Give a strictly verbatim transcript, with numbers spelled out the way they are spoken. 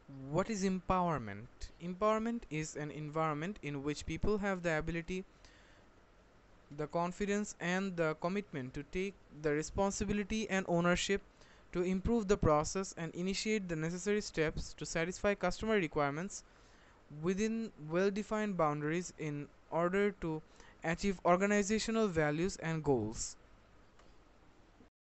What is empowerment? Empowerment is an environment in which people have the ability, the confidence, and the commitment to take the responsibility and ownership to improve the process and initiate the necessary steps to satisfy customer requirements within well defined boundaries in order to achieve organizational values and goals.